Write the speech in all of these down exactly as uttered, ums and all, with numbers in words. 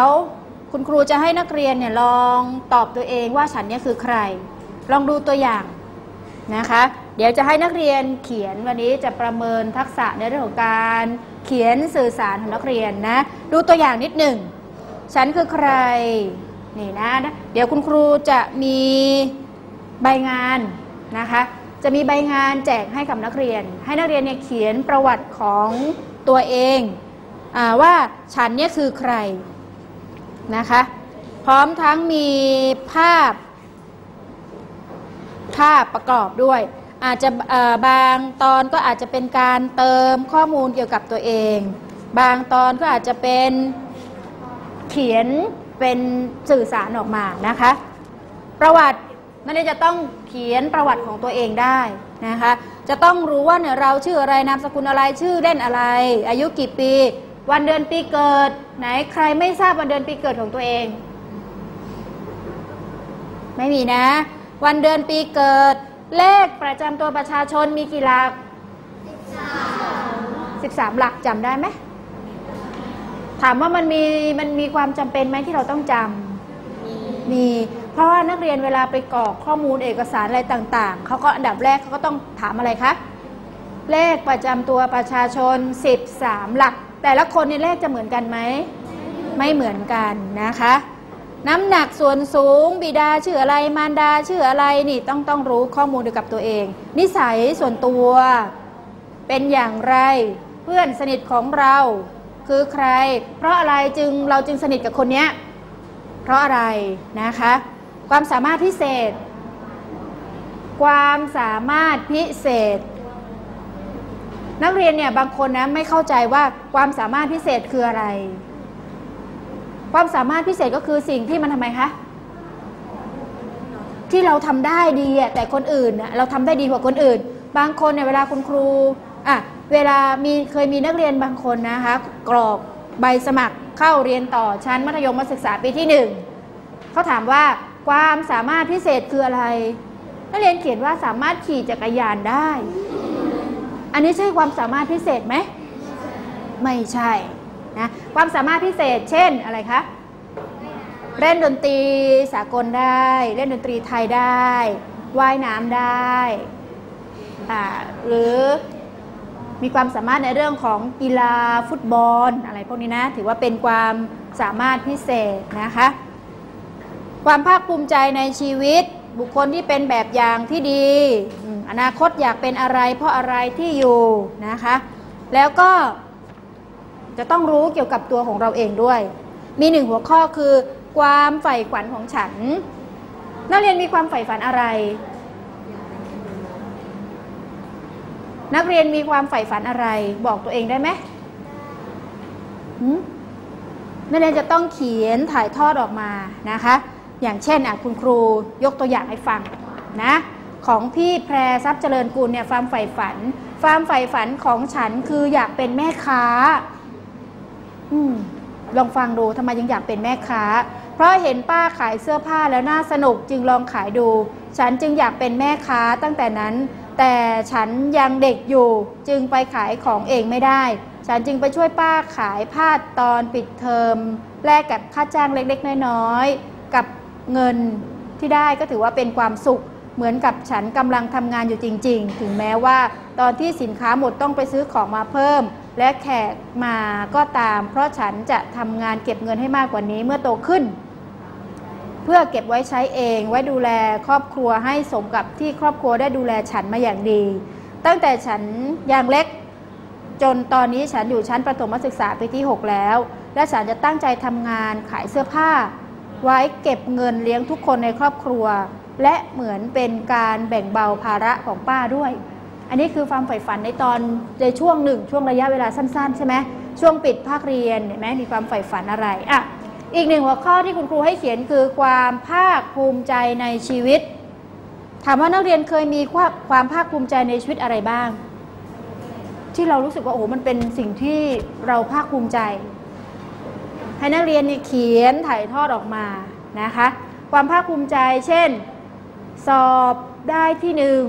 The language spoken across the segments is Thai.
ยวคุณครูจะให้นักเรียนเนี่ยลองตอบตัวเองว่าฉันเนี่ยคือใครลองดูตัวอย่างนะคะเดี๋ยวจะให้นักเรียนเขียนวันนี้จะประเมินทักษะในเรื่องของการเขียนสื่อสารของนักเรียนนะดูตัวอย่างนิดหนึ่งฉันคือใครนี่นะเดี๋ยวคุณครูจะมีใบงานนะคะจะมีใบงานแจกให้กับนักเรียนให้นักเรียนเนี่ยเขียนประวัติของตัวเองอาว่าฉันเนี่ยคือใครนะคะพร้อมทั้งมีภาพภาพประกอบด้วยอาจจะบางตอนก็อาจจะเป็นการเติมข้อมูลเกี่ยวกับตัวเองบางตอนก็อาจจะเป็นเขียนเป็นสื่อสารออกมานะคะประวัตินักเรียนจะต้องเขียนประวัติของตัวเองได้นะคะจะต้องรู้ว่าเนี่ยเราชื่ออะไรนามสกุลอะไรชื่อเล่นอะไรอายุกี่ปีวันเดือนปีเกิดไหนใครไม่ทราบวันเดือนปีเกิดของตัวเองไม่มีนะวันเดือนปีเกิดเลขประจำตัวประชาชนมีกี่หลักสิบสามหลักจำได้ไหมถามว่ามันมีมันมีความจำเป็นไหมที่เราต้องจำมีเพราะว่านักเรียนเวลาไปกรอกข้อมูลเอกสารอะไรต่างๆเขาก็อันดับแรกเขาก็ต้องถามอะไรคะเลขประจำตัวประชาชนสิบสามหลักแต่ละคนในเลขจะเหมือนกันไหมไม่เหมือนกันนะคะน้ำหนักส่วนสูงบิดาชื่ออะไรมารดาชื่ออะไรนี่ต้องต้องรู้ข้อมูลเกี่ยวกับตัวเองนิสัยส่วนตัวเป็นอย่างไรเพื่อนสนิทของเราคือใครเพราะอะไรจึงเราจึงสนิทกับคนนี้เพราะอะไรนะคะความสามารถพิเศษความสามารถพิเศษนักเรียนเนี่ยบางคนนะไม่เข้าใจว่าความสามารถพิเศษคืออะไรความสามารถพิเศษก็คือสิ่งที่มันทำไมคะที่เราทำได้ดีแต่คนอื่นเราทำได้ดีกว่าคนอื่นบางคนเนี่ยเวลาคุณครูอ่ะเวลามีเคยมีนักเรียนบางคนนะคะกรอกใบสมัครเข้าเรียนต่อชั้นมัธยมศึกษาปีที่หนึ่งเขาถามว่าความสามารถพิเศษคืออะไรนักเรียนเขียนว่าสามารถขี่จักรยานได้อันนี้ใช่ความสามารถพิเศษไหมไม่ใช่นะความสามารถพิเศษเช่นอะไรคะเล่นดนตรีสากลได้เล่นดนตรีไทยได้ว่ายน้ำได้อ่าหรือมีความสามารถในเรื่องของกีฬาฟุตบอลอะไรพวกนี้นะถือว่าเป็นความสามารถพิเศษนะคะความภาคภูมิใจในชีวิตบุคคลที่เป็นแบบอย่างที่ดีอนาคตอยากเป็นอะไรเพราะอะไรที่อยู่นะคะแล้วก็จะต้องรู้เกี่ยวกับตัวของเราเองด้วยมีหนึ่งหัวข้อคือความใฝ่ฝันของฉันนักเรียนมีความใฝ่ฝันอะไรนักเรียนมีความใฝ่ฝันอะไรบอกตัวเองได้ไหมนักเรียนจะต้องเขียนถ่ายทอดออกมานะคะอย่างเช่นอ่ะคุณครูยกตัวอย่างให้ฟังนะของพี่แพรทรัพย์เจริญกุลเนี่ยความใฝ่ฝันความใฝ่ฝันของฉันคืออยากเป็นแม่ค้าอืมลองฟังดูทำไมยังอยากเป็นแม่ค้าเพราะเห็นป้าขายเสื้อผ้าแล้วน่าสนุกจึงลองขายดูฉันจึงอยากเป็นแม่ค้าตั้งแต่นั้นแต่ฉันยังเด็กอยู่จึงไปขายของเองไม่ได้ฉันจึงไปช่วยป้าขายผ้าตอนปิดเทอมแลกกับค่าจ้างเล็กๆน้อยๆกับเงินที่ได้ก็ถือว่าเป็นความสุขเหมือนกับฉันกำลังทำงานอยู่จริงๆถึงแม้ว่าตอนที่สินค้าหมดต้องไปซื้อของมาเพิ่มและแขกมาก็ตามเพราะฉันจะทำงานเก็บเงินให้มากกว่านี้เมื่อโตขึ้นเพื่อเก็บไว้ใช้เองไว้ดูแลครอบครัวให้สมกับที่ครอบครัวได้ดูแลฉันมาอย่างดีตั้งแต่ฉันยังเล็กจนตอนนี้ฉันอยู่ชั้นประถมศึกษาปีที่หกแล้วและฉันจะตั้งใจทำงานขายเสื้อผ้าไว้เก็บเงินเลี้ยงทุกคนในครอบครัวและเหมือนเป็นการแบ่งเบาภาระของป้าด้วยอันนี้คือความใฝ่ฝันในตอนในช่วงหนึ่งช่วงระยะเวลาสั้นๆใช่ไหมช่วงปิดภาคเรียนเห็นไหมมีความใฝ่ฝันอะไรอ่ะอีกหนึ่งหัวข้อที่คุณครูให้เขียนคือความภาคภูมิใจในชีวิตถามว่านักเรียนเคยมีความภาคภูมิใจในชีวิตอะไรบ้างที่เรารู้สึกว่าโอ้มันเป็นสิ่งที่เราภาคภูมิใจให้นักเรียนเขียนถ่ายทอดออกมานะคะความภาคภูมิใจเช่นสอบได้ที่หนึ่ง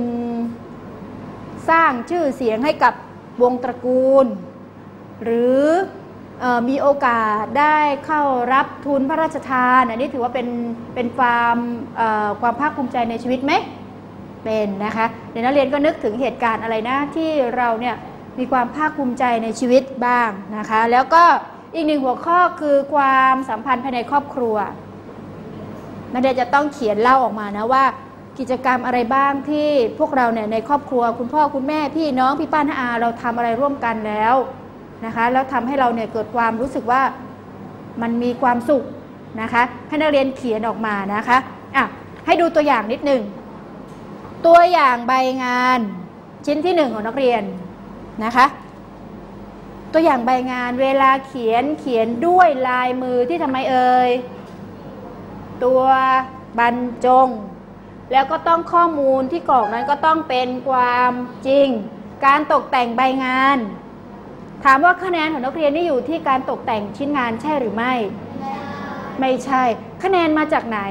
สร้างชื่อเสียงให้กับวงตระกูลหรือมีโอกาสได้เข้ารับทุนพระราชทานอันนี้ถือว่าเป็นเป็นความความภาคภูมิใจในชีวิตไหมเป็นนะคะเดี๋ยวนักเรียนก็นึกถึงเหตุการณ์อะไรนะที่เราเนี่ยมีความภาคภูมิใจในชีวิตบ้างนะคะแล้วก็อีกหนึ่งหัวข้อคือความสัมพันธ์ภายในครอบครัวนักเรียนจะต้องเขียนเล่าออกมานะว่ากิจกรรมอะไรบ้างที่พวกเราเนี่ยในครอบครัวคุณพ่อคุณแม่พี่น้องพี่ป้าน้าอาเราทำอะไรร่วมกันแล้วนะคะแล้วทำให้เราเนี่ยเกิดความรู้สึกว่ามันมีความสุขนะคะให้นักเรียนเขียนออกมานะคะอ่ะให้ดูตัวอย่างนิดหนึ่งตัวอย่างใบงานชิ้นที่หนึ่งของนักเรียนนะคะตัวอย่างใบงานเวลาเขียนเขียนด้วยลายมือที่ทำไมเอ่ยตัวบรรจงแล้วก็ต้องข้อมูลที่กรอกนั้นก็ต้องเป็นความจริงการตกแต่งใบงานถามว่าคะแนนของนักเรียนนี่อยู่ที่การตกแต่งชิ้นงานใช่หรือไม่ไม่ใช่คะแนนมาจากไหน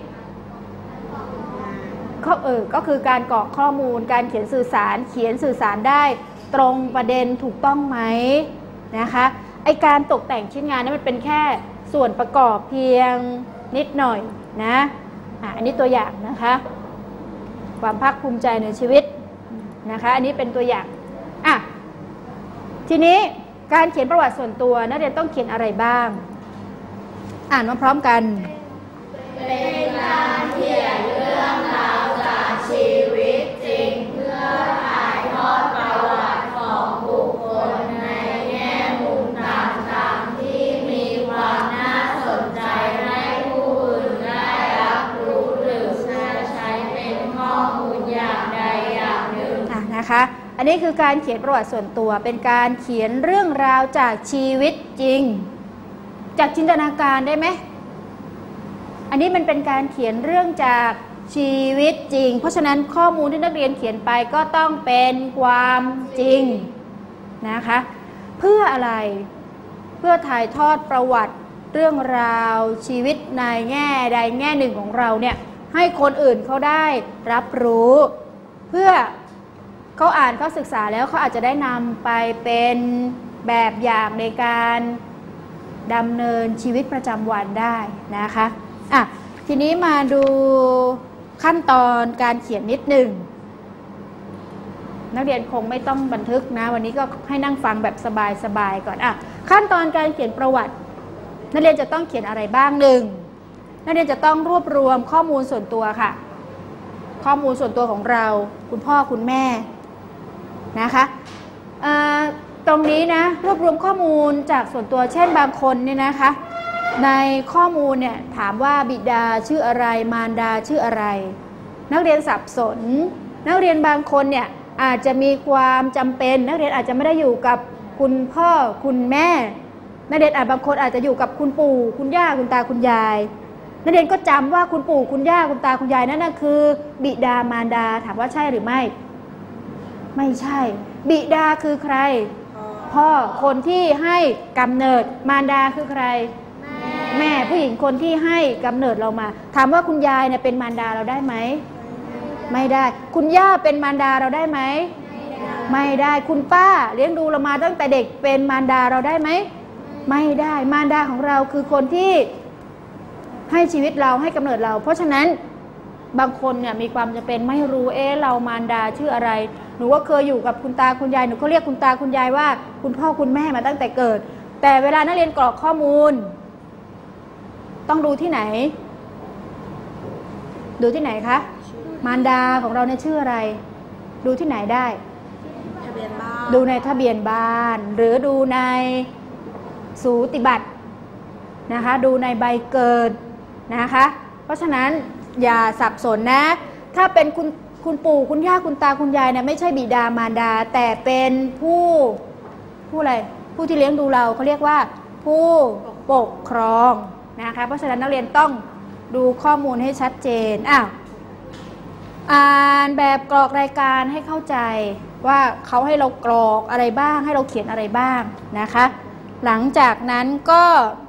ก็เออก็คือการกรอกข้อมูลการเขียนสื่อสารเขียนสื่อสารได้ตรงประเด็นถูกต้องไหมนะคะไอการตกแต่งชิ้นงานนี่มันเป็นแค่ส่วนประกอบเพียงนิดหน่อยนะอ่ะอันนี้ตัวอย่างนะคะความภาคภูมิใจในชีวิตนะคะอันนี้เป็นตัวอย่างอ่ะทีนี้การเขียนประวัติส่วนตัวนักเรียนต้องเขียนอะไรบ้างอ่านมาพร้อมกันเป็นการเขียนเรื่องราวจากชีวิตจริงเพื่อถ่ายทอดประวัติของบุคคลในแง่มุมต่างๆที่มีความน่าสนใจให้ผู้อื่นได้รับรู้หรือใช้เป็นข้อมูลอย่างใดอย่างหนึ่งอ่ะนะคะอันนี้คือการเขียนประวัติส่วนตัวเป็นการเขียนเรื่องราวจากชีวิตจริงจากจินตนาการได้ไหมอันนี้มันเป็นการเขียนเรื่องจากชีวิตจริงเพราะฉะนั้นข้อมูลที่นักเรียนเขียนไปก็ต้องเป็นความจริงนะคะเพื่ออะไรเพื่อถ่ายทอดประวัติเรื่องราวชีวิตในแง่ใดแง่หนึ่งของเราเนี่ยให้คนอื่นเขาได้รับรู้เพื่อเขาอ่านเขาศึกษาแล้วเขาอาจจะได้นำไปเป็นแบบอย่างในการดำเนินชีวิตประจำวันได้นะคะอ่ะทีนี้มาดูขั้นตอนการเขียนนิดหนึ่งนักเรียนคงไม่ต้องบันทึกนะวันนี้ก็ให้นั่งฟังแบบสบายๆก่อนอ่ะขั้นตอนการเขียนประวัตินักเรียนจะต้องเขียนอะไรบ้างหนึ่งนักเรียนจะต้องรวบรวมข้อมูลส่วนตัวค่ะข้อมูลส่วนตัวของเราคุณพ่อคุณแม่นะคะตรงนี้นะรวบรวมข้อมูลจากส่วนตัวเช่นบางคนเนี่ยนะคะในข้อมูลเนี่ยถามว่าบิดาชื่ออะไรมารดาชื่ออะไรนักเรียนสับสนนักเรียนบางคนเนี่ยอาจจะมีความจำเป็นนักเรียนอาจจะไม่ได้อยู่กับคุณพ่อคุณแม่นักเรียนอาจบางคนอาจจะอยู่กับคุณปู่คุณย่าคุณตาคุณยายนักเรียนก็จำว่าคุณปู่คุณย่าคุณตาคุณยายนั่นน่ะคือบิดามารดาถามว่าใช่หรือไม่ไม่ใช่บิดาคือใครพ่อคนที่ให้กำเนิดมารดาคือใครแม่ผู้หญิงคนที่ให้กำเนิดเรามาถามว่าคุณยายเนี่ยเป็นมารดาเราได้ไหมไม่ได้คุณย่าเป็นมารดาเราได้ไหมไม่ได้คุณป้าเลี้ยงดูเรามาตั้งแต่เด็กเป็นมารดาเราได้ไหมไม่ได้มารดาของเราคือคนที่ให้ชีวิตเราให้กำเนิดเราเพราะฉะนั้นบางคนเนี่ยมีความจำเป็นไม่รู้เอ๊ะเรามารดาชื่ออะไรหนูก็เคยอยู่กับคุณตาคุณยายหนูก็เรียกคุณตาคุณยายว่าคุณพ่อคุณแม่มาตั้งแต่เกิดแต่เวลานักเรียนกรอกข้อมูลต้องดูที่ไหนดูที่ไหนคะมารดาของเราเนี่ยชื่ออะไรดูที่ไหนได้ทะเบียนบ้านดูในทะเบียนบ้านหรือดูในสูติบัตรนะคะดูในใบเกิดนะคะเพราะฉะนั้นอย่าสับสนนะถ้าเป็นคุณคุณปู่คุณย่าคุณตาคุณยายเนี่ยไม่ใช่บิดามารดาแต่เป็นผู้ผู้อะไรผู้ที่เลี้ยงดูเราเขาเรียกว่าผู้ปกครองนะคะเพราะฉะนั้นนักเรียนต้องดูข้อมูลให้ชัดเจนอ้าวอ่านแบบกรอกรายการให้เข้าใจว่าเขาให้เรากรอกอะไรบ้างให้เราเขียนอะไรบ้างนะคะหลังจากนั้นก็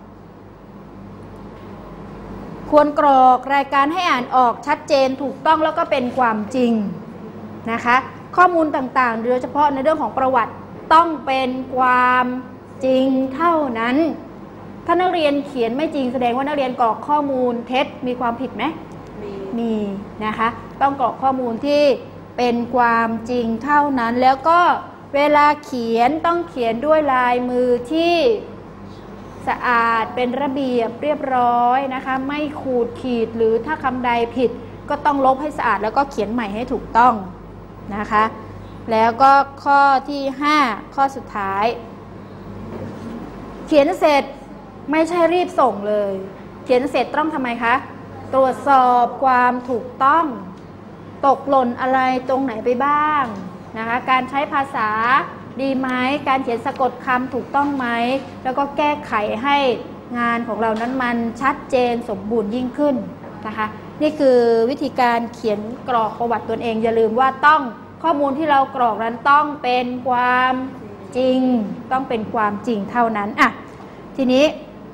ควรกรอกรายการให้อ่านออกชัดเจนถูกต้องแล้วก็เป็นความจริงนะคะข้อมูลต่างๆโดยเฉพาะในเรื่องของประวัติต้องเป็นความจริงเท่านั้นถ้านักเรียนเขียนไม่จริงแสดงว่านักเรียนกรอกข้อมูลเท็จมีความผิดไหมมีมีนะคะต้องกรอกข้อมูลที่เป็นความจริงเท่านั้นแล้วก็เวลาเขียนต้องเขียนด้วยลายมือที่สะอาดเป็นระเบียบเรียบร้อยนะคะไม่ขูดขีดหรือถ้าคำใดผิดก็ต้องลบให้สะอาดแล้วก็เขียนใหม่ให้ถูกต้องนะคะแล้วก็ข้อที่ห้าข้อสุดท้ายเขียนเสร็จไม่ใช่รีบส่งเลยเขียนเสร็จต้องทำไมคะตรวจสอบความถูกต้องตกหล่นอะไรตรงไหนไปบ้างนะคะการใช้ภาษาดีไหมการเขียนสะกดคำถูกต้องไหมแล้วก็แก้ไขให้งานของเรานั้นมันชัดเจนสมบูรณ์ยิ่งขึ้นนะคะนี่คือวิธีการเขียนกรอกประวัติตนเองอย่าลืมว่าต้องข้อมูลที่เรากรอกนั้นต้องเป็นความจริงต้องเป็นความจริงเท่านั้นอ่ะทีนี้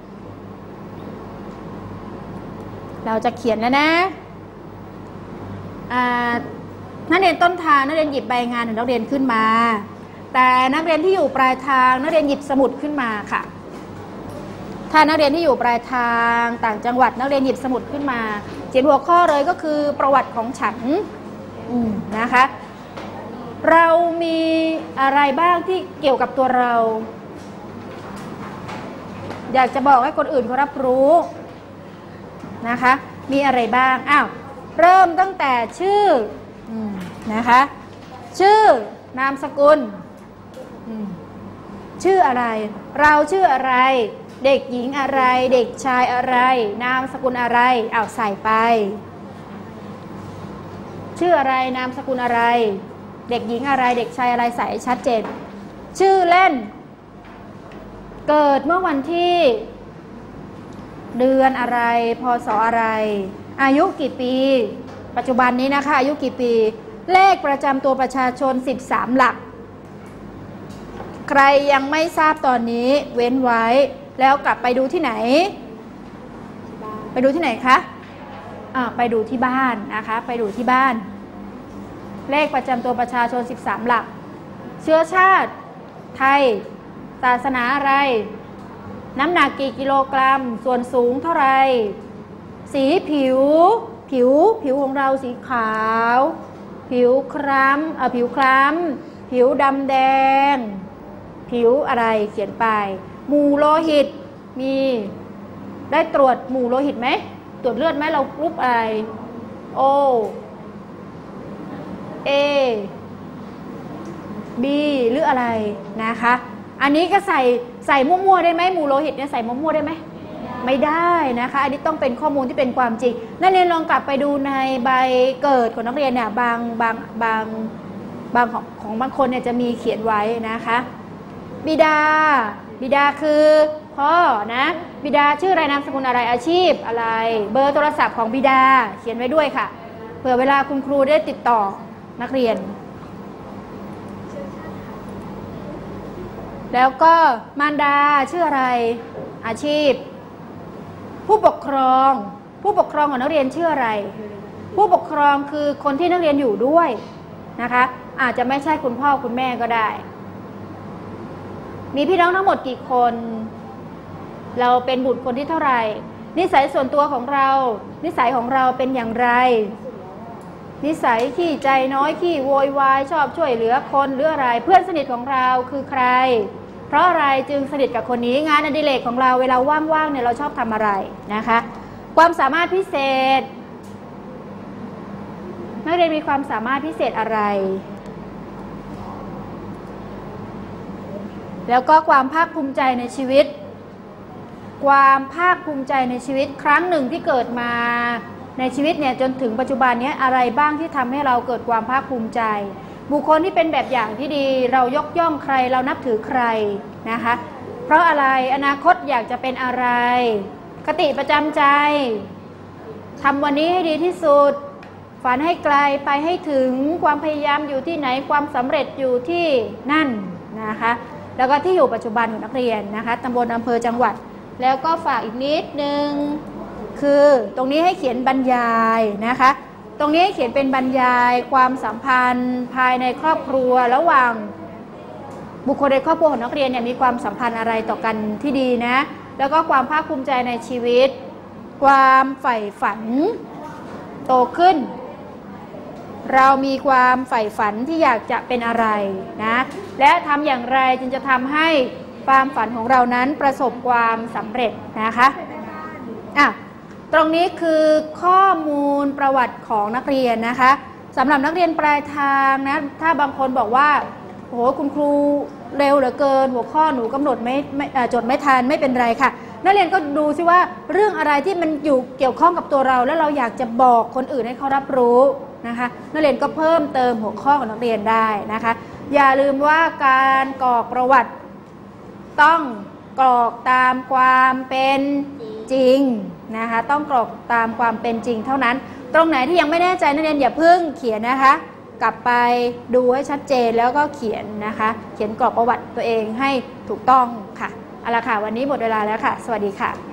เราจะเขียนแล้วนะนักเรียนต้นทางนักเรียนหยิบใบงานของนักเรียนขึ้นมาแต่นักเรียนที่อยู่ปลายทางนักเรียนหยิบสมุดขึ้นมาค่ะถ้านักเรียนที่อยู่ปลายทางต่างจังหวัดนักเรียนหยิบสมุดขึ้นมาเขียนหัวข้อเลยก็คือประวัติของฉันนะคะเรามีอะไรบ้างที่เกี่ยวกับตัวเราอยากจะบอกให้คนอื่นเขารับรู้นะคะมีอะไรบ้างอ้าวเริ่มตั้งแต่ชื่อนะคะชื่อนามสกุลชื่ออะไรเราชื่ออะไรเด็กหญิงอะไรเด็กชายอะไรนามสกุลอะไรเอาใส่ไปชื่ออะไรนามสกุลอะไรเด็กหญิงอะไรเด็กชายอะไรใส่ชัดเจนชื่อเล่นเกิดเมื่อวันที่เดือนอะไรพศอะไรอายุกี่ปีปัจจุบันนี้นะคะอายุกี่ปีเลขประจำตัวประชาชนสิบสามหลักใครยังไม่ทราบตอนนี้เว้นไว้แล้วกลับไปดูที่ไหนไปดูที่ไหนคะอ่าไปดูที่บ้านนะคะไปดูที่บ้านเลขประจำตัวประชาชนสิบสามหลักเชื้อชาติไทยศาสนาอะไรน้ำหนักกี่กิโลกรัมส่วนสูงเท่าไรสีผิวผิวผิวของเราสีขาวผิวคล้ำเอ่อผิวคล้ำผิวดำแดงผิวอะไรเขียนไปหมู่โลหิตมีได้ตรวจหมู่โลหิตไหมตรวจเลือดไหมเรากรุ๊ปอะไรโอเอบีหรืออะไรนะคะอันนี้ก็ใส่ใส่มั่วๆได้ไหมหมู่โลหิตเนี่ยใส่มั่วๆได้ไหมไม่ได้นะคะอันนี้ต้องเป็นข้อมูลที่เป็นความจริงนักเรียนลองกลับไปดูในใบเกิดของนักเรียนเนี่ยบางบางบางบางของของบางคนเนี่ยจะมีเขียนไว้นะคะบิดาบิดาคือพ่อนะบิดาชื่ออะไรนามสกุลอะไรอาชีพอะไรเบอร์โทรศัพท์ของบิดาเขียนไว้ด้วยค่ะเผื่อเวลาคุณครูได้ติดต่อนักเรียนแล้วก็มารดาชื่ออะไรอาชีพผู้ปกครองผู้ปกครองของนักเรียนชื่ออะไรผู้ปกครองคือคนที่นักเรียนอยู่ด้วยนะคะอาจจะไม่ใช่คุณพ่อคุณแม่ก็ได้มีพี่น้องทั้งหมดกี่คนเราเป็นบุตรคนที่เท่าไหร่นิสัยส่วนตัวของเรานิสัยของเราเป็นอย่างไรนิสัยขี้ใจน้อยขี้โวยวายชอบช่วยเหลือคนหรืออะไรเพื่อนสนิทของเราคือใครเพราะอะไรจึงสนิทกับคนนี้งานอดิเรกของเราเวลาว่างๆเนี่ยเราชอบทำอะไรนะคะความสามารถพิเศษนักเรียนมีความสามารถพิเศษอะไรแล้วก็ความภาคภูมิใจในชีวิตความภาคภูมิใจในชีวิตครั้งหนึ่งที่เกิดมาในชีวิตเนี่ยจนถึงปัจจุบันนี้อะไรบ้างที่ทำให้เราเกิดความภาคภูมิใจบุคคลที่เป็นแบบอย่างที่ดีเรายกย่องใครเรานับถือใครนะคะเพราะอะไรอนาคตอยากจะเป็นอะไรคติประจำใจทำวันนี้ให้ดีที่สุดฝันให้ไกลไปให้ถึงความพยายามอยู่ที่ไหนความสำเร็จอยู่ที่นั่นนะคะแล้วก็ที่อยู่ปัจจุบันของนักเรียนนะคะตำบลอำเภอจังหวัดแล้วก็ฝากอีกนิดนึงคือตรงนี้ให้เขียนบรรยายนะคะตรงนี้ให้เขียนเป็นบรรยายความสัมพันธ์ภายในครอบครัวระหว่างบุคคลในครอบครัวของนักเรียนเนี่ยมีความสัมพันธ์อะไรต่อกันที่ดีนะแล้วก็ความภาคภูมิใจในชีวิตความใฝ่ฝันโตขึ้นเรามีความใฝ่ฝันที่อยากจะเป็นอะไรนะและทำอย่างไรจึงจะทำให้ความฝันของเรานั้นประสบความสำเร็จนะคะอ่ะตรงนี้คือข้อมูลประวัติของนักเรียนนะคะสำหรับนักเรียนปลายทางนะถ้าบางคนบอกว่าโหคุณครูเร็วเหลือเกินหัวข้อหนูกำหนดไม่ไม่จดไม่ทันไม่เป็นไรค่ะนักเรียนก็ดูซิว่าเรื่องอะไรที่มันอยู่เกี่ยวข้องกับตัวเราแล้วเราอยากจะบอกคนอื่นให้เขารับรู้นะคะนักเรียนก็เพิ่มเติมหัวข้อของนักเรียนได้นะคะอย่าลืมว่าการกรอกประวัติต้องกรอกตามความเป็นจริงนะคะต้องกรอกตามความเป็นจริงเท่านั้นตรงไหนที่ยังไม่แน่ใจนักเรียนอย่าเพิ่งเขียนนะคะกลับไปดูให้ชัดเจนแล้วก็เขียนนะคะเขียนกรอกประวัติตัวเองให้ถูกต้องค่ะเอาละค่ะวันนี้หมดเวลาแล้วค่ะสวัสดีค่ะ